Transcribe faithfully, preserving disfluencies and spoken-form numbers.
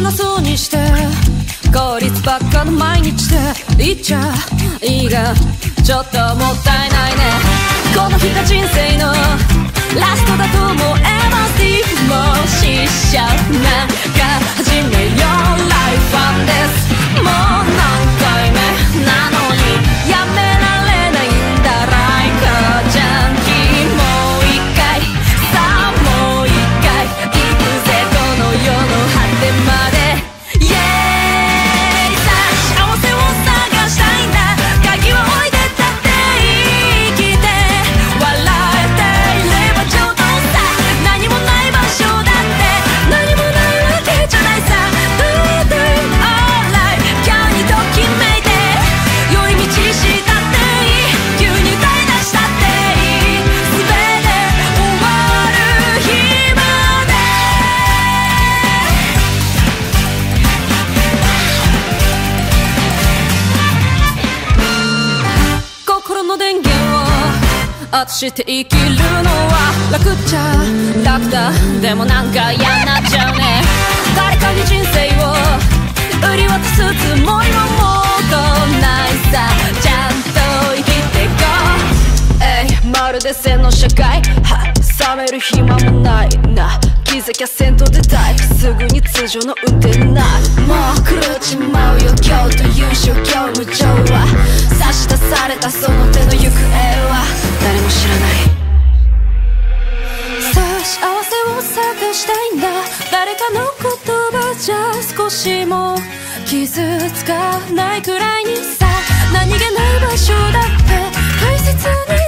なそうにして効率ばっかの毎日で言っちゃいいがちょっともったいないね。この日が人生のラストだと思えばスティーブもししゃなんか始めようライフワンです。もう何回目なのにやめられないんだライカジャンキー。もう一回さあもう一回行くぜこの世の果てまでイエーイ。さあ幸せを探したいんだ鍵を置いてたって生きて笑えていればちょうどさ。何もない場所だって何もないわけじゃないさ。 Do do alright 今日にときめいて寄り道したっていい急に歌い出したっていい全て終わる日まで。心の電源をあとして生きるのは楽っちゃ楽だ。でもなんか嫌になっちゃうね。誰かに人生を売り渡すつもりはもうないさ。ちゃんと生きていこう。えいまるで線の社会は冷める暇もないな。気づきゃ先頭でタイプすぐに通常の運転な。もう狂っちまうよ今日という状況無情は差し出されたその手の行方は誰も知らない。さあ幸せを探したいんだ誰かの言葉じゃ少しも傷つかないくらいにさ。何気ない場所だって大切に